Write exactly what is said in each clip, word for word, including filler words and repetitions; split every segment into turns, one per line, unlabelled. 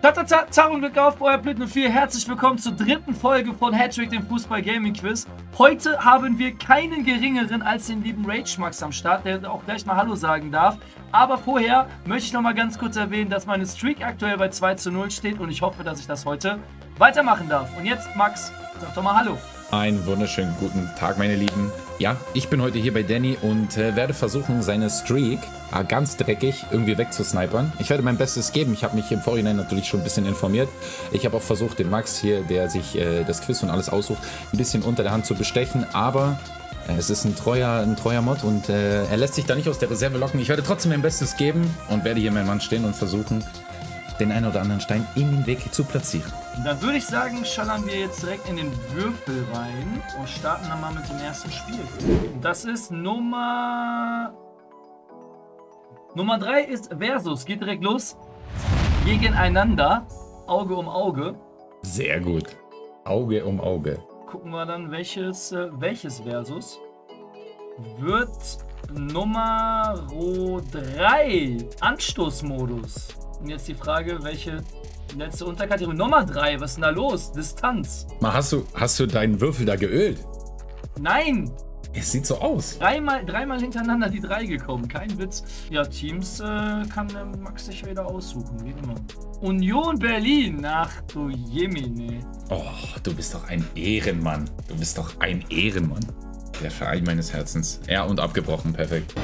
Tata, Zar und Glück auf, euer Blüten vier. Herzlich willkommen zur dritten Folge von Hattrick, dem Fußball-Gaming-Quiz. Heute haben wir keinen geringeren als den lieben Rage-Max am Start, der auch gleich mal Hallo sagen darf. Aber vorher möchte ich noch mal ganz kurz erwähnen, dass meine Streak aktuell bei zwei zu null steht und ich hoffe, dass ich das heute weitermachen darf. Und jetzt, Max, sag doch mal Hallo.
Einen wunderschönen guten Tag, meine Lieben. Ja, ich bin heute hier bei Danny und äh, werde versuchen, seine Streak äh, ganz dreckig irgendwie wegzusnipern. Ich werde mein Bestes geben. Ich habe mich im Vorhinein natürlich schon ein bisschen informiert. Ich habe auch versucht, den Max hier, der sich äh, das Quiz und alles aussucht, ein bisschen unter der Hand zu bestechen. Aber äh, es ist ein treuer, ein treuer Mod und äh, er lässt sich da nicht aus der Reserve locken. Ich werde trotzdem mein Bestes geben und werde hier mein Mann stehen und versuchen, den einen oder anderen Stein in den Weg zu platzieren.
Dann würde ich sagen, schallern wir jetzt direkt in den Würfel rein und starten dann mal mit dem ersten Spiel. Das ist Nummer... Nummer drei ist Versus. Geht direkt los. Gegeneinander. Auge um Auge.
Sehr gut. Auge um Auge.
Gucken wir dann, welches, äh, welches Versus wird Nummer drei. Anstoßmodus. Und jetzt die Frage, welche letzte Unterkategorie? Nummer drei, was ist denn da los? Distanz.
Mal, hast du, hast du deinen Würfel da geölt?
Nein!
Es sieht so aus.
Dreimal, dreimal hintereinander die drei gekommen, kein Witz. Ja, Teams äh, kann der Max sich wieder aussuchen, wie immer. Union Berlin, ach du Jemine.
Oh, du bist doch ein Ehrenmann. Du bist doch ein Ehrenmann. Der Verein meines Herzens. Ja, und abgebrochen, perfekt.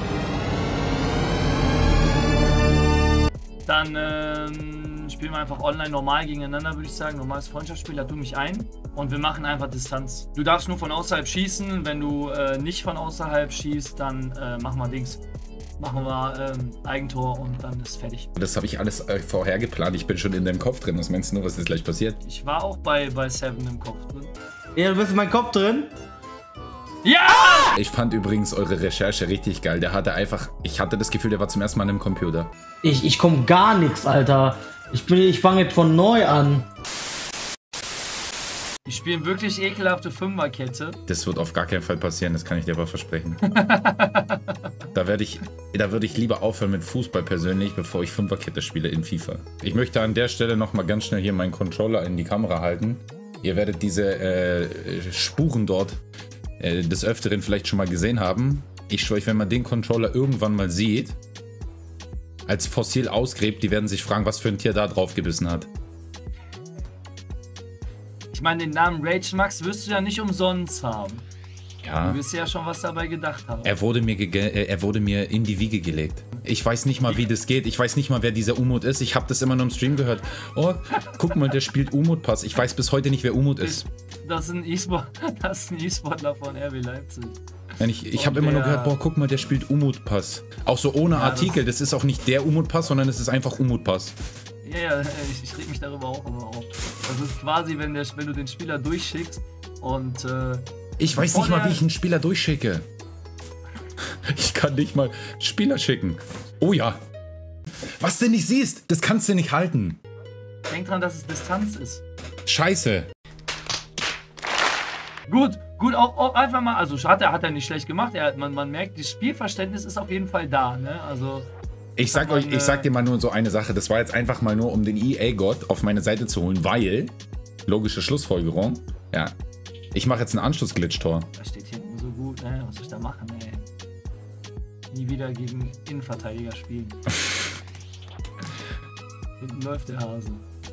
Dann ähm, spielen wir einfach online normal gegeneinander, würde ich sagen. Normales Freundschaftsspiel, lad du mich ein und wir machen einfach Distanz. Du darfst nur von außerhalb schießen. Wenn du äh, nicht von außerhalb schießt, dann äh, machen wir Dings. Machen wir ähm, Eigentor und dann ist fertig.
Das habe ich alles äh, vorher geplant. Ich bin schon in deinem Kopf drin. Was meinst du nur, was jetzt gleich passiert?
Ich war auch bei, bei Seven im Kopf drin.
Ja, du bist in meinem Kopf drin?
Ja!
Ich fand übrigens eure Recherche richtig geil. Der hatte einfach, ich hatte das Gefühl, der war zum ersten Mal an einem Computer.
Ich, ich komm gar nichts, Alter. Ich bin, ich fange jetzt von neu an.
Die spielen wirklich ekelhafte Fünferkette.
Das wird auf gar keinen Fall passieren, das kann ich dir aber versprechen. Da werde ich, da würde ich lieber aufhören mit Fußball persönlich, bevor ich Fünferkette spiele in FIFA. Ich möchte an der Stelle nochmal ganz schnell hier meinen Controller in die Kamera halten. Ihr werdet diese äh, Spuren dort äh, des Öfteren vielleicht schon mal gesehen haben. Ich schwöre euch, wenn man den Controller irgendwann mal sieht, als Fossil ausgräbt, die werden sich fragen, was für ein Tier da drauf gebissen hat.
Ich meine, den Namen Rage Max wirst du ja nicht umsonst haben.
Ja.
Du wirst ja schon was dabei gedacht haben.
Er wurde mir, äh, er wurde mir in die Wiege gelegt. Ich weiß nicht mal, wie das geht. Ich weiß nicht mal, wer dieser Umut ist. Ich habe das immer nur im Stream gehört. Oh, guck mal, der spielt Umut-Pass. Ich weiß bis heute nicht, wer Umut ist.
Das ist ein E-Sportler von R B Leipzig.
Ich, ich habe immer nur gehört, boah, guck mal, der spielt Umut-Pass. Auch so ohne ja, Artikel. Das, das ist auch nicht der Umut-Pass, sondern es ist einfach Umut-Pass.
Ja, ja, ich, ich reg mich darüber auch immer auf. Das ist quasi, wenn, der, wenn du den Spieler durchschickst und... Äh,
ich weiß nicht mal, wie ich einen Spieler durchschicke. Ich kann nicht mal Spieler schicken. Oh ja. Was du nicht siehst, das kannst du nicht halten.
Denk dran, dass es Distanz ist.
Scheiße.
Gut, gut, auch, auch einfach mal, also hat er, hat er nicht schlecht gemacht. Er, man, man merkt, das Spielverständnis ist auf jeden Fall da, ne? Also...
Ich sag euch, ich sag dir mal nur so eine Sache. Das war jetzt einfach mal nur, um den E A-Gott auf meine Seite zu holen, weil, logische Schlussfolgerung, ja, ich mache jetzt ein Anschluss-Glitch-Tor.
Das steht hinten so gut, ne? Was soll ich da machen, ey? Nie wieder gegen Innenverteidiger spielen. Hinten läuft der Hase.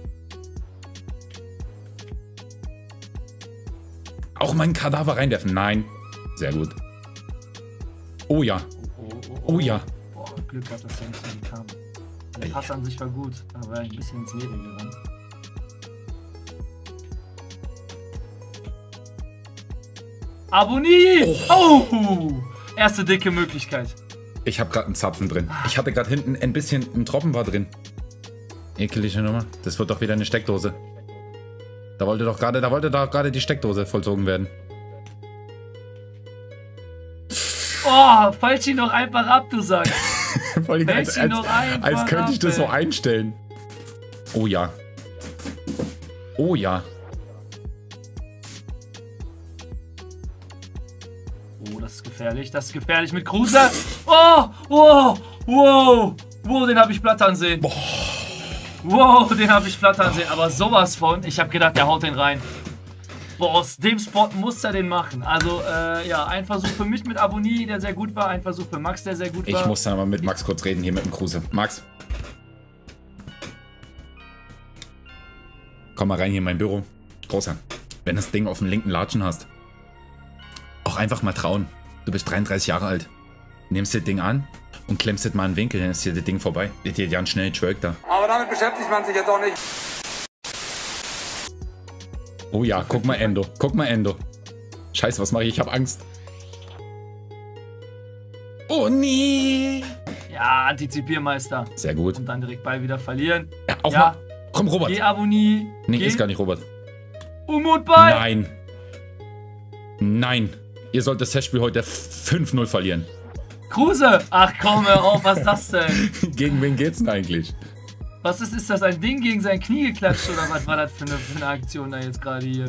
Auch meinen Kadaver reinwerfen. Nein. Sehr gut. Oh ja.
Oh, oh, oh,
oh ja.
Boah, Glück gehabt, dass der nicht so kam. Der Pass an sich war gut, aber war ein bisschen ins Leere gerannt. Abonnier! Oh. oh! Erste dicke Möglichkeit.
Ich habe gerade einen Zapfen drin. Ich hatte gerade hinten ein bisschen, ein Tropfen war drin. Ekelige Nummer. Das wird doch wieder eine Steckdose. Da wollte doch gerade, da wollte doch gerade die Steckdose vollzogen werden.
Oh, falsch ihn doch einfach ab, du sagst.
als, als, als, als könnte ich das so einstellen. Oh ja. Oh ja.
Oh, das ist gefährlich. Das ist gefährlich mit Kruse. Oh, oh, wow. Wow, den habe ich platt ansehen.
Boah.
Wow, den habe ich flattern sehen, aber sowas von. Ich habe gedacht, der haut den rein. Boah, aus dem Spot muss er den machen. Also, äh, ja, ein Versuch für mich mit Abonnie, der sehr gut war. Ein Versuch für Max, der sehr gut war.
Ich muss dann mal mit Max kurz reden, hier mit dem Kruse. Max. Komm mal rein hier in mein Büro. Großer, wenn du das Ding auf dem linken Latschen hast, auch einfach mal trauen. Du bist dreiunddreißig Jahre alt. Nimmst das Ding an und klemmst das mal in den Winkel, dann ist hier das Ding vorbei. Wird dir ganz schnell Twerk da.
Aber damit beschäftigt man sich jetzt auch nicht.
Oh ja, guck mal Endo. Guck mal Endo. Scheiße, was mache ich? Ich habe Angst. Oh nee.
Ja, Antizipiermeister.
Sehr gut.
Und dann direkt Ball wieder verlieren.
Ja, auch
ja.
mal. Komm, Robert.
Geh, Abonnie.
Nee,
Geh.
ist gar nicht Robert.
Umut-Ball.
Nein. Nein. Ihr sollt das Testspiel heute fünf null verlieren.
Kruse. Ach komm, hör auf, was ist das denn?
Gegen wen geht's denn eigentlich?
Was ist, ist das ein Ding gegen sein Knie geklatscht oder was war das für eine, für eine Aktion da jetzt gerade hier?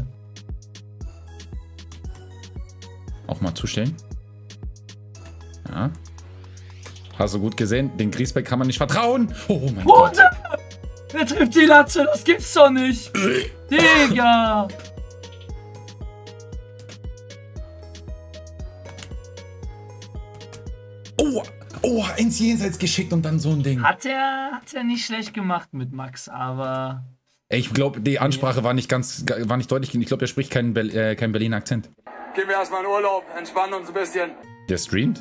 Auch mal zustellen. Ja. Hast du gut gesehen? Den Griesbeck kann man nicht vertrauen. Oh mein Gott.
Wer trifft die Latze? Das gibt's doch nicht. Digga.
Oh, oh, ins Jenseits geschickt und dann so ein Ding.
Hat er, hat er nicht schlecht gemacht mit Max, aber...
Ich glaube, die Ansprache war nicht ganz, war nicht deutlich. Ich glaube, er spricht keinen, Be äh, keinen Berliner Akzent.
Gehen wir erstmal in Urlaub, entspannen uns ein bisschen.
Der streamt?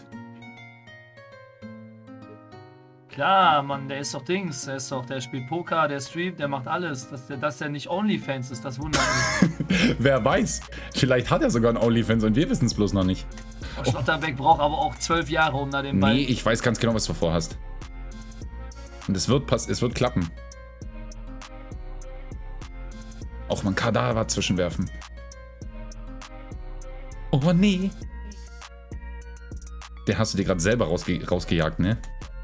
Klar, Mann, der ist doch Dings, der ist doch, der spielt Poker, der streamt, der macht alles. Dass der, dass der nicht OnlyFans ist, das wundert mich.
Wer weiß. Vielleicht hat er sogar einen OnlyFans und wir wissen es bloß noch nicht.
Oh. Schlotterbeck braucht aber auch zwölf Jahre, um da den Ball...
Nee, ich weiß ganz genau, was du vorhast. Und es wird, pass es wird klappen. Auch mal ein Kadaver zwischenwerfen. Oh nee. Der hast du dir gerade selber rausge rausgejagt, ne?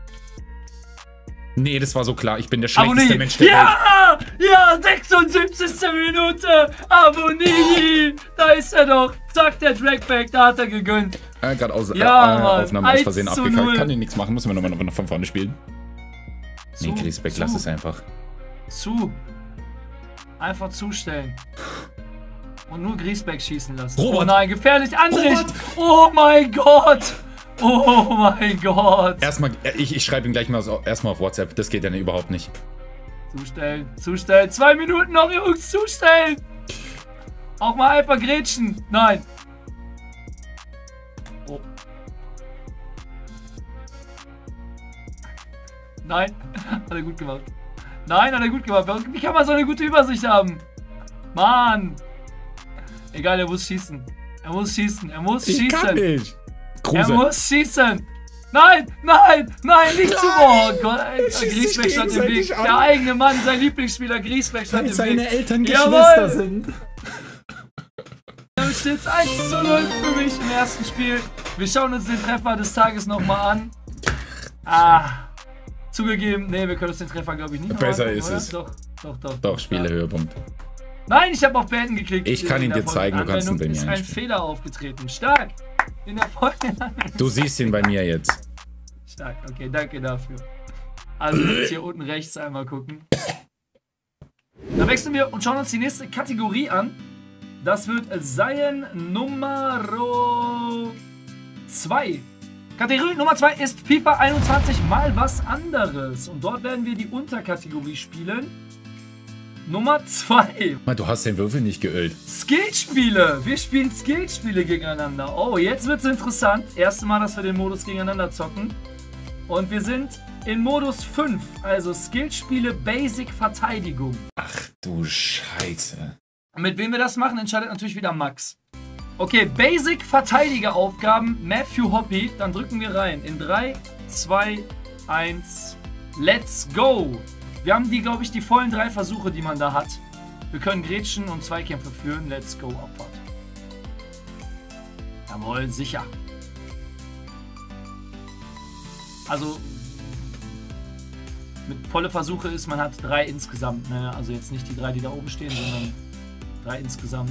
Nee, das war so klar. Ich bin der schlechteste
Abonnie.
Mensch der
Ja!
Welt.
Ja! sechsundsiebzigste Minute! Abonnie! Da ist er doch! Zack, der Dragback, da hat er gegönnt.
Äh, gerade aus,
Ja,
äh,
Mann.
Aufnahme aus Versehen
eins zu
abgekackt.
null.
Kann dir nichts machen. Müssen wir nochmal noch mal von vorne spielen.
Zu,
Nee, Griesbeck,
zu,
lass es einfach.
Zu. Einfach zustellen. Und nur Griesbeck schießen lassen.
Robert.
Oh nein, gefährlich, Andrich!
Robert.
Oh mein Gott! Oh mein Gott!
Erstmal, äh, ich, ich schreibe ihm gleich mal so, erstmal auf WhatsApp. Das geht ja überhaupt nicht.
Zustellen, zustellen. Zwei Minuten noch, Jungs, zustellen! Auch mal einfach grätschen. Nein. Oh. Nein. Hat er gut gemacht. Nein, hat er gut gemacht. Wie kann man so eine gute Übersicht haben? Mann. Egal, er muss schießen. Er muss schießen. Er muss
Ich
schießen.
kann nicht.
Er
Kruse.
muss schießen. Nein, nein, nein, nicht zu oh Gott.
schießt sich
Griesbeck stand im Weg.
gegenseitig an.
Der eigene Mann, sein Lieblingsspieler Griesbeck stand
Weil
im
seine
Weg.
Eltern
Jawohl.
Geschwister sind.
Damit steht es eins zu null für mich im ersten Spiel. Wir schauen uns den Treffer des Tages nochmal an. Ah, zugegeben, nee, wir können uns den Treffer, glaube ich, nicht noch
Besser
angucken,
ist
oder?
es.
Doch, doch, doch.
Doch, Spielehöhepunkt.
Nein, ich habe auf Beenden geklickt.
Ich kann ihn dir
In der
zeigen, du kannst ihn bei mir
ist ein
einstellen.
Fehler aufgetreten. Stark. In der Folge.
Du siehst ihn bei mir jetzt.
Stark, okay, danke dafür. Also jetzt hier unten rechts einmal gucken. Dann wechseln wir und schauen uns die nächste Kategorie an. Das wird sein Nummer zwei. Kategorie Nummer zwei ist FIFA einundzwanzig mal was anderes. Und dort werden wir die Unterkategorie spielen. Nummer zwei.
Du hast den Würfel nicht geölt.
Skillspiele. Wir spielen Skillspiele gegeneinander. Oh, jetzt wird es interessant. Erste Mal, dass wir den Modus gegeneinander zocken. Und wir sind in Modus fünf. Also Skillspiele Basic Verteidigung.
Ach du Scheiße.
Mit wem wir das machen, entscheidet natürlich wieder Max. Okay, Basic Verteidigeraufgaben, Matthew Hoppy. Dann drücken wir rein. In drei, zwei, eins, let's go. Wir haben die, glaube ich, die vollen drei Versuche, die man da hat. Wir können Gretchen und Zweikämpfe führen. Let's go, Abfahrt. Jawohl, sicher. Also, mit volle Versuche ist, man hat drei insgesamt. Ne? Also jetzt nicht die drei, die da oben stehen, sondern drei insgesamt.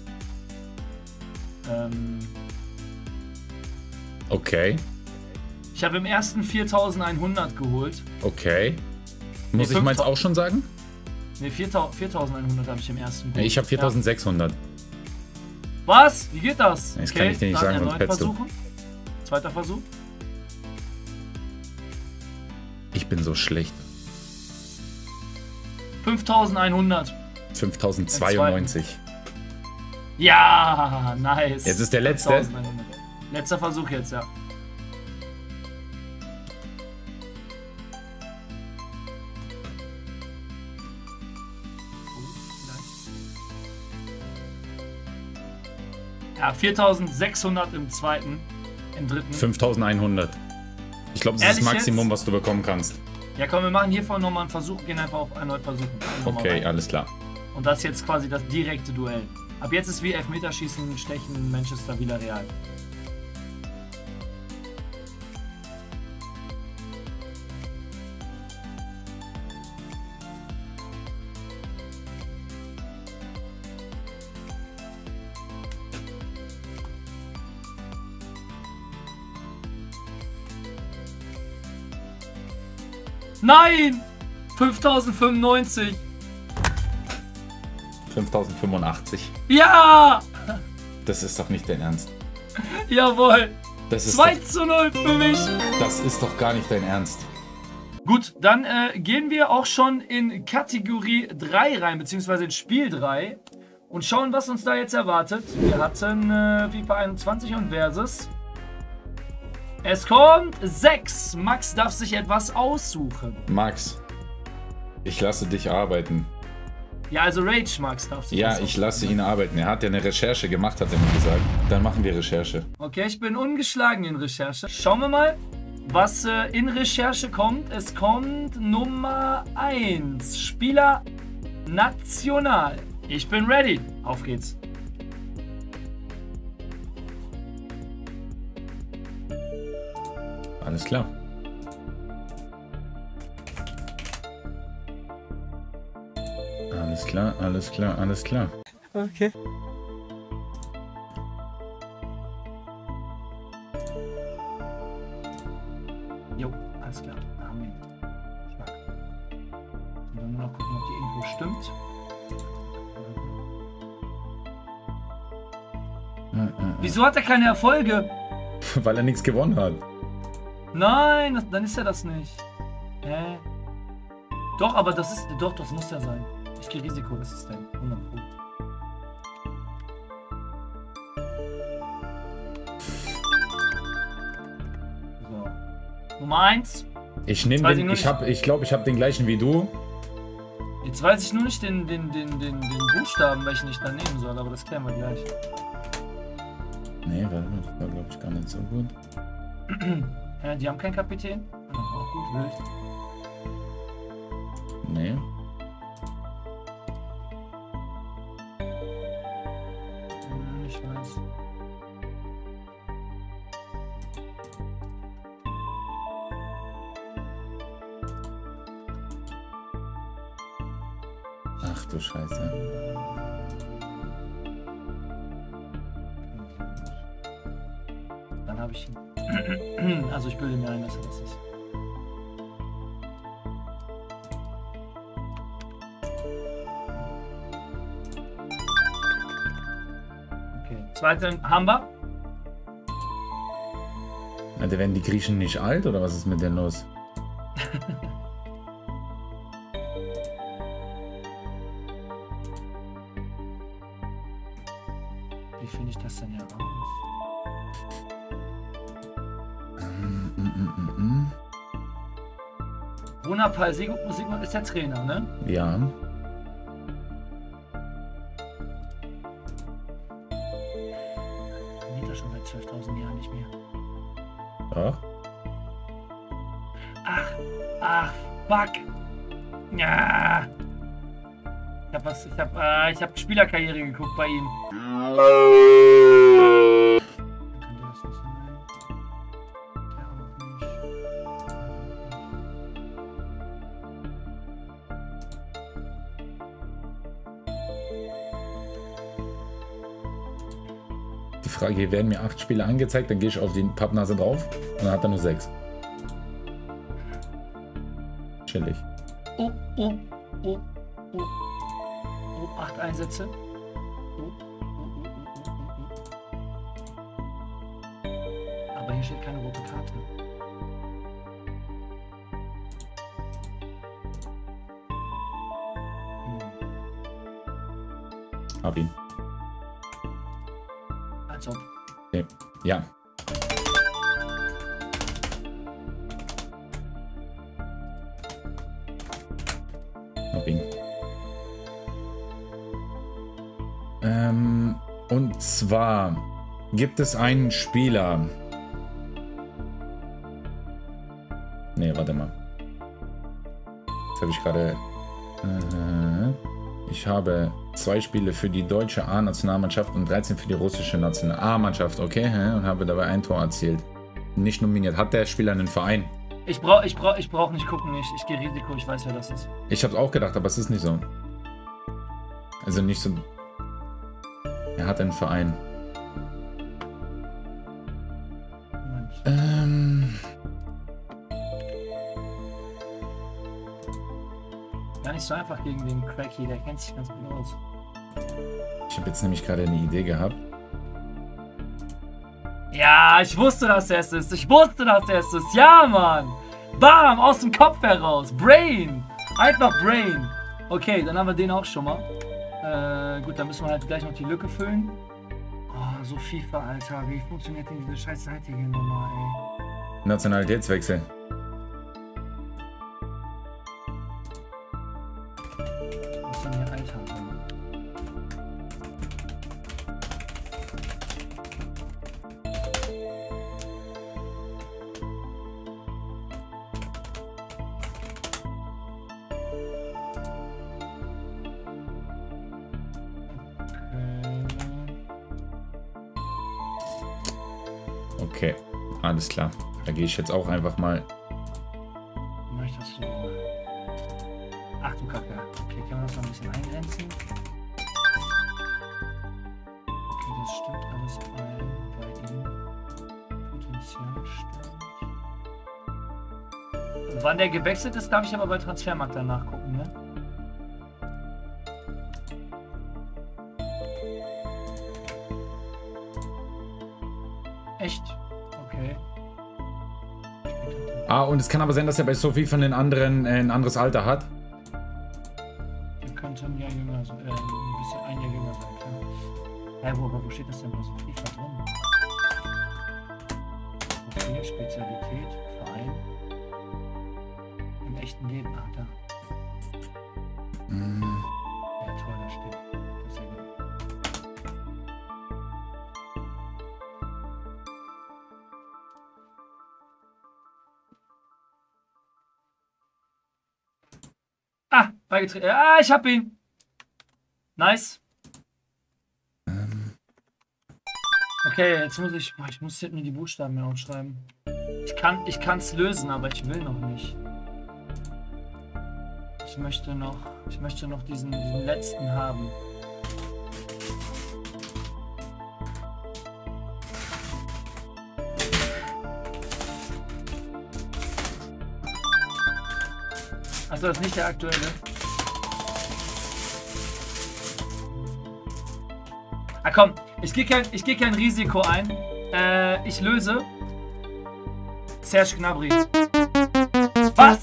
Okay.
Ich habe im ersten viertausendeinhundert geholt.
Okay. Muss
Nee,
ich meins auch schon sagen?
Ne, viertausendeinhundert habe ich im ersten geholt.
Ich habe viertausendsechshundert.
Ja. Was? Wie geht das?
Das kann ich dir nicht
dann
sagen, sonst
erneut
petzt du.
versuchen. Zweiter Versuch.
Ich bin so schlecht.
fünftausendeinhundert.
fünftausendzweiundneunzig.
Ja, nice.
Jetzt ist der letzte.
fünftausendeinhundert. Letzter Versuch jetzt, ja. Ja, viertausendsechshundert im zweiten, im dritten.
fünftausendeinhundert. Ich glaube, das ist
Ehrlich
das Maximum,
jetzt?
was du bekommen kannst.
Ja, komm, wir machen hiervon nochmal einen Versuch, gehen einfach auf erneut versuchen. Nochmal
Okay,
rein.
alles klar.
Und das ist jetzt quasi das direkte Duell. Ab jetzt ist wie Elfmeterschießen, Stechen, Manchester, Villarreal. Nein! fünftausendfünfundneunzig.
fünftausendfünfundachtzig.
Ja!
Das ist doch nicht dein Ernst.
Jawohl!
Das ist,
zwei
doch,
zu null für mich.
das ist doch gar nicht dein Ernst.
Gut, dann äh, gehen wir auch schon in Kategorie drei rein, beziehungsweise in Spiel drei. Und schauen, was uns da jetzt erwartet. Wir hatten äh, FIFA einundzwanzig und Versus. Es kommt sechs. Max darf sich etwas aussuchen.
Max, ich lasse dich arbeiten.
Ja, also Rage Max darf sich
Ja,
was
ich
aussuchen.
lasse ihn arbeiten. Er hat ja eine Recherche gemacht, hat er mir gesagt. Dann machen wir Recherche.
Okay, ich bin ungeschlagen in Recherche. Schauen wir mal, was äh, in Recherche kommt. Es kommt Nummer eins. Spieler National. Ich bin ready. Auf geht's.
Alles klar. Alles klar, alles klar, alles klar.
Okay.
Jo, alles klar. Da haben wir ihn. Stark. Und dann nur noch gucken, ob die Info stimmt. Wieso hat er keine Erfolge?
Weil er nichts gewonnen hat.
Nein, das, dann ist er das nicht. Hä? Doch, aber das ist. Doch, das muss ja sein. Ich gehe Risiko, das ist der. hundert Pro. So. Nummer eins.
Ich nehme
weiß ich
den.
nur
Ich
nicht.
habe, ich glaube, ich habe den gleichen wie du.
Jetzt weiß ich nur nicht den, den, den, den, den Buchstaben, welchen ich dann nehmen soll, aber das klären wir gleich.
Nee, warte mal, das war, glaube ich, gar nicht so gut.
Ja, die haben keinen Kapitän. Ja, auch gut, wild.
Nee.
Hm, ich weiß.
Ach du Scheiße.
Dann habe ich ihn. Also ich bilde mir ein, dass er das ist. Okay. Zweite Hamba.
Alter, werden die Griechen nicht alt oder was ist mit denen los?
Wie finde ich das denn ja raus?
Mm, mm, mm, mm.
Runapal Sigmund Sigmund ist der Trainer, ne?
Ja.
Trainiert er schon seit zwölftausend Jahren nicht mehr.
Doch.
Ach, ach, fuck. Ja. Ich hab was, ich hab, äh, ich hab Spielerkarriere geguckt bei ihm. Könnte das nicht sein? Ja, auch nicht.
Die Frage, hier werden mir acht Spiele angezeigt, dann gehe ich auf die Pappnase drauf und dann hat er nur sechs. Chillig.
Oh, oh, oh, oh. Oh, acht Einsätze. Oh, oh, oh, oh, oh, oh. Aber hier steht keine rote Karte. Hm.
Hab ihn.
Als ob.
Okay. Ja. Hab ihn. Ähm, und zwar gibt es einen Spieler. Nee, warte mal. Jetzt habe ich gerade. Äh, ich habe zwei Spiele für die deutsche A-Nationalmannschaft und dreizehn für die russische National A-Mannschaft, okay? Und habe dabei ein Tor erzielt. Nicht nominiert. Hat der Spieler einen Verein?
Ich brauch, ich brauch, ich brauch nicht gucken, nicht. Ich gehe Risiko, ich weiß, wer das ist.
Ich habe es auch gedacht, aber es ist nicht so. Also nicht so. Er hat einen Verein.
Moment.
Ähm.
Gar nicht so einfach gegen den Cracky, der kennt sich ganz gut aus.
Ich habe jetzt nämlich gerade eine Idee gehabt.
Ja, ich wusste, dass er es ist. Ich wusste, dass er es ist. Ja, Mann. Bam, aus dem Kopf heraus. Brain. Einfach Brain. Okay, dann haben wir den auch schon mal. Äh, gut, dann müssen wir halt gleich noch die Lücke füllen. Oh, so FIFA, Alter. Wie funktioniert denn diese scheiß Seite hier nochmal, ey?
Nationalitätswechsel.
Was ist denn hier Alter drin?
Okay, alles klar. Da gehe ich jetzt auch einfach mal.
Wie mache ich das so? Ach du Kacke. Okay, kann man das noch ein bisschen eingrenzen? Okay, das stimmt alles ein bei ihm. Potenzialstand. Wann der gewechselt ist, darf ich aber bei Transfermarkt danach gucken, ne? Echt? Okay.
Ah, und es kann aber sein, dass er bei Sophie von den anderen äh, ein anderes Alter hat.
Der könnte ein Jahr jünger sein, äh, ein bisschen ein Jahr jünger sein, klar. Hä, wo, wo steht das denn bei Sophie drin? Profil, Spezialität, Verein. Im echten Leben, ach da.
Mm.
Ja, toll, da steht. Das ist ja gut. Ah, beigetreten. Ah, ich hab ihn. Nice. Okay, jetzt muss ich. Boah, ich muss hinten die Buchstaben mir aufschreiben. Ich kann ich kann's lösen, aber ich will noch nicht. Ich möchte noch. Ich möchte noch diesen, diesen letzten haben. Achso, das ist nicht der aktuelle. Ah komm, ich gehe kein, ich geh kein Risiko ein. Äh, ich löse. Serge Gnabry. Was?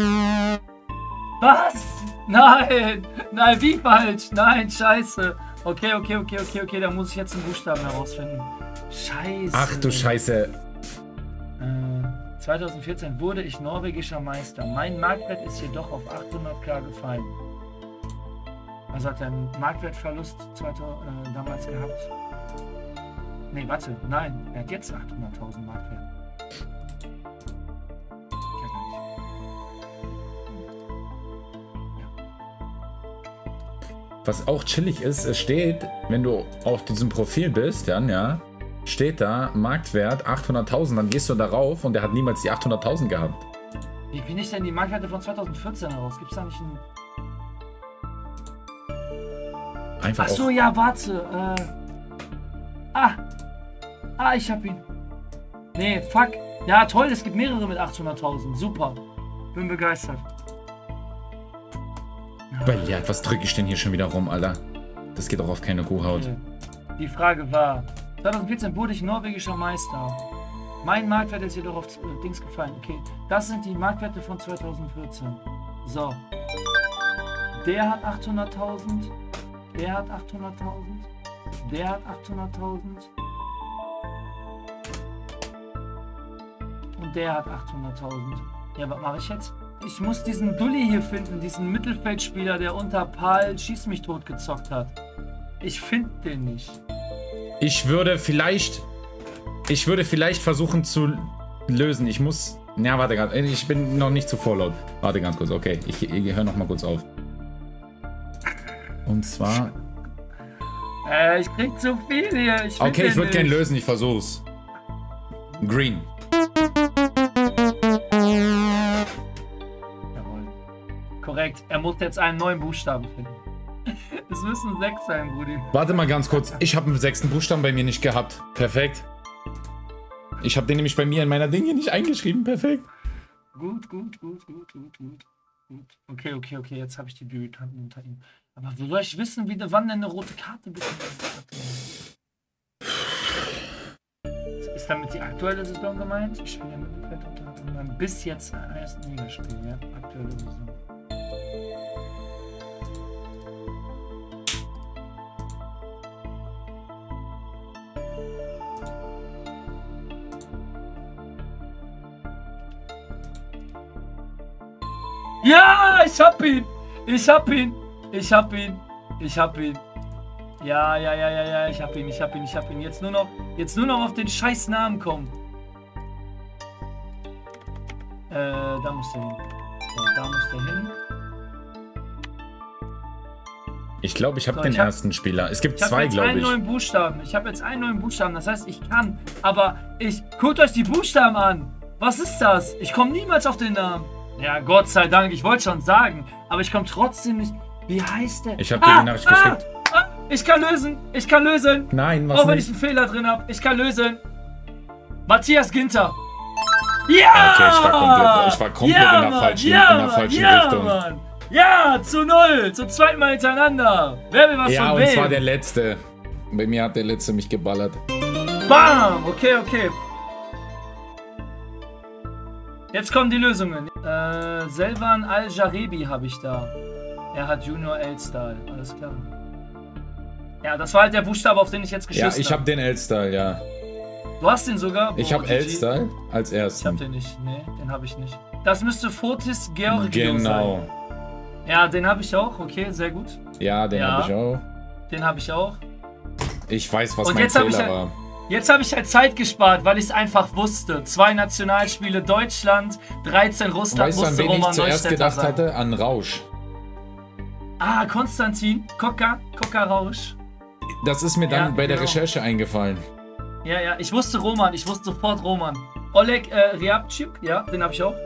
Was? Nein! Nein, wie falsch? Nein, scheiße. Okay, okay, okay, okay, okay, da muss ich jetzt einen Buchstaben herausfinden. Scheiße.
Ach du Scheiße.
Äh, zweitausendvierzehn wurde ich norwegischer Meister. Mein Marktwert ist jedoch auf achthunderttausend gefallen. Also hat er einen Marktwertverlust zweitausend, äh, damals gehabt. Nee, warte, nein, er hat jetzt achthunderttausend Marktwert.
Was auch chillig ist, es steht, wenn du auf diesem Profil bist, dann, ja, steht da Marktwert achthunderttausend, dann gehst du darauf und der hat niemals die achthunderttausend gehabt.
Wie finde ich denn die Marktwerte von zweitausendvierzehn heraus? Gibt es da nicht einen...
Einfach
Ach so,
auch.
ja, warte. Äh... Ah. Ah, ich hab ihn. Nee, fuck. Ja, toll, es gibt mehrere mit achthunderttausend. Super. Bin begeistert.
Baliat, was drücke ich denn hier schon wieder rum, Alter? Das geht doch auf keine Kuhhaut.
Okay. Die Frage war, zwanzig vierzehn wurde ich norwegischer Meister. Mein Marktwert ist jedoch auf äh, Dings gefallen. Okay, das sind die Marktwerte von zweitausendvierzehn. So. Der hat achthunderttausend. Der hat achthunderttausend. Der hat achthunderttausend. Und der hat achthunderttausend. Ja, was mache ich jetzt? Ich muss diesen Dulli hier finden, diesen Mittelfeldspieler, der unter Pal Schieß mich tot gezockt hat. Ich finde den nicht.
Ich würde vielleicht... Ich würde vielleicht versuchen zu lösen. Ich muss... Ja, warte ganz... Ich bin noch nicht zu vorlaut. Warte ganz kurz, okay. Ich, ich höre noch mal kurz auf. Und zwar...
Äh, ich krieg zu viel hier. Ich
okay, ich würde gerne lösen. Ich versuch's. Green.
Jawohl. Korrekt. Er muss jetzt einen neuen Buchstaben finden. Es müssen sechs sein, Brudi.
Warte mal ganz kurz. Ich habe einen sechsten Buchstaben bei mir nicht gehabt. Perfekt. Ich habe den nämlich bei mir in meiner Dinge nicht eingeschrieben. Perfekt.
Gut, gut, gut, gut, gut, gut. gut. Okay, okay, okay. Jetzt habe ich die Debütanten unter ihm. Aber wie soll ich wissen, wie, wann denn eine rote Karte bekommt? Ist damit die aktuelle Saison gemeint? Ich spiele im Mittelfeld unter anderem bis jetzt ersten Ligaspiel, ja? Aktuelle Saison. Ja, ich hab ihn! Ich hab ihn! Ich hab ihn! Ich hab ihn! Ja, ja, ja, ja, ja, ich hab ihn, ich hab ihn, ich hab ihn. Jetzt nur noch, jetzt nur noch auf den scheiß Namen kommen. Äh, da muss der hin. So, da muss der hin.
Ich glaube, ich habe
So,
den
ich hab-
ersten Spieler. Es gibt
Ich habe
zwei,
jetzt
glaube
einen
ich.
neuen Buchstaben. Ich habe jetzt einen neuen Buchstaben. Das heißt, ich kann. Aber ich. Guckt euch die Buchstaben an. Was ist das? Ich komme niemals auf den Namen. Ja, Gott sei Dank. Ich wollte schon sagen. Aber ich komme trotzdem nicht. Wie heißt der?
Ich habe dir die Nachricht geschickt.
Ah, ich kann lösen. Ich kann lösen.
Nein, was
Auch wenn ich
nicht?
einen Fehler drin habe. Ich kann lösen. Matthias Ginter. Ja!
Okay, ich war komplett, ich war komplett
ja,
in der
Mann,
falschen,
ja,
in der
Mann,
falschen
ja,
Richtung.
Mann. Ja, zu null. Zum zweiten Mal hintereinander. Wer will was
Ja,
von
und
wem?
zwar der letzte. Bei mir hat der letzte mich geballert.
Bam! Okay, okay. Jetzt kommen die Lösungen. Äh, Selvan Al-Jarebi habe ich da. Er hat Junior Elstyle. Alles klar. Ja, das war halt der Buchstabe, auf den ich jetzt
Ja,
geschissen
ich habe den L-Style, ja.
habe. Du hast den sogar?
Ich
Oh,
habe
G G.
L-Style als
Ich habe
ersten.
den nicht. Nee, den habe ich nicht. Das müsste Fotis Georgio
Genau.
sein. Ja, den habe ich auch. Okay, sehr gut.
Ja, den
Ja.
habe ich auch.
Den habe ich auch.
Ich weiß, was
Und
mein
jetzt hab ich
Fehler
halt-
war.
Jetzt habe ich halt Zeit gespart, weil ich es einfach wusste. Zwei Nationalspiele Deutschland, dreizehn Russland,
Weißt du, an
musste
wen ich
Roman
zuerst
Neustädter
gedacht
sein.
hatte? An Rausch.
Ah, Konstantin, Koka, Koka Rausch.
Das ist mir dann
Ja,
bei der
genau.
Recherche eingefallen.
Ja, ja, ich wusste Roman, ich wusste sofort Roman. Oleg äh, Ryabchuk, ja, den habe ich auch.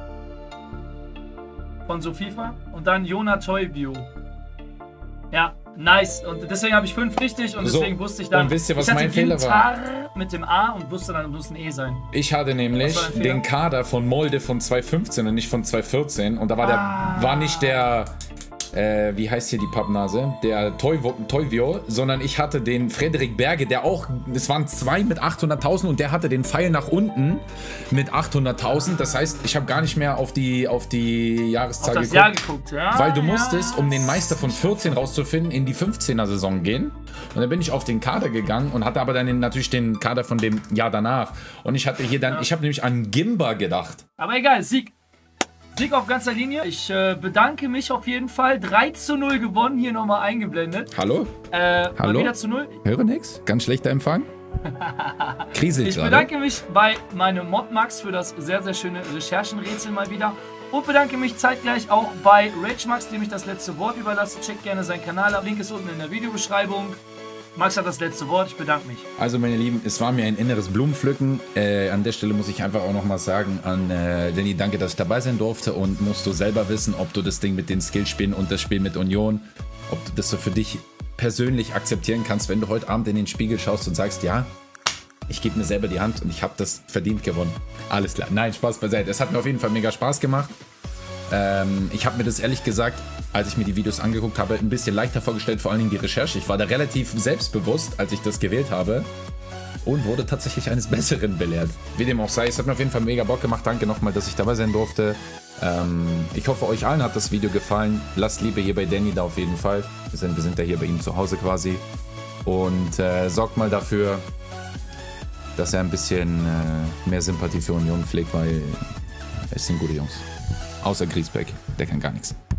Von Sofifa. Und dann Jona Toibio. Ja, nice. Und deswegen habe ich fünf richtig und
So,
deswegen wusste ich dann.
und wisst ihr, was
ich hatte
mein Fehler war?
Gintar mit dem A und wusste dann, muss ein E sein.
Ich hatte nämlich
Was war dein
den
Fehler?
Kader von Molde von zwanzig fünfzehn und nicht von zwanzig vierzehn. Und da war der,
Ah.
war nicht der, äh, wie heißt hier die Pappnase? Der Toivo, Toivio, sondern ich hatte den Frederik Berge, der auch, es waren zwei mit achthunderttausend und der hatte den Pfeil nach unten mit achthunderttausend. Das heißt, ich habe gar nicht mehr auf die, auf die
Auf
Jahreszahl
das
geguckt.
Jahr geguckt, ja.
Weil du
ja.
musstest, um den Meister von vierzehn rauszufinden, in die fünfzehner-Saison gehen. Und dann bin ich auf den Kader gegangen und hatte aber dann den, natürlich den Kader von dem Jahr danach. Und ich hatte hier dann,
Ja.
ich habe nämlich an Gimba gedacht.
Aber egal, Sieg. Sieg auf ganzer Linie. Ich äh, bedanke mich auf jeden Fall. drei zu null gewonnen, hier nochmal eingeblendet.
Hallo?
Äh,
Hallo?
Mal wieder zu null.
Höre nix? Ganz schlechter Empfang? Kriselt
Ich
gerade.
bedanke mich bei meinem Modmax für das sehr, sehr schöne Recherchenrätsel mal wieder. Und bedanke mich zeitgleich auch bei RageMax, dem ich das letzte Wort überlasse. Checkt gerne seinen Kanal ab. Link ist unten in der Videobeschreibung. Max hat das letzte Wort. Ich bedanke mich.
Also meine Lieben, es war mir ein inneres Blumenpflücken. Äh, an der Stelle muss ich einfach auch noch mal sagen an äh, Danny, danke, dass ich dabei sein durfte. Und musst du selber wissen, ob du das Ding mit den Skillspielen und das Spiel mit Union, ob du das so für dich persönlich akzeptieren kannst, wenn du heute Abend in den Spiegel schaust und sagst, ja, ich gebe mir selber die Hand und ich habe das verdient gewonnen. Alles klar. Nein, Spaß beiseite. Es hat mir auf jeden Fall mega Spaß gemacht. Ähm, ich habe mir das ehrlich gesagt, als ich mir die Videos angeguckt habe, ein bisschen leichter vorgestellt, vor allen Dingen die Recherche. Ich war da relativ selbstbewusst, als ich das gewählt habe und wurde tatsächlich eines Besseren belehrt. Wie dem auch sei, es hat mir auf jeden Fall mega Bock gemacht. Danke nochmal, dass ich dabei sein durfte. Ähm, ich hoffe, euch allen hat das Video gefallen. Lasst Liebe hier bei Danny da auf jeden Fall. Wir sind, wir sind ja hier bei ihm zu Hause quasi. Und äh, sorgt mal dafür, dass er ein bisschen äh, mehr Sympathie für Union pflegt, weil es sind gute Jungs. Außer Griesbeck, der kann gar nichts.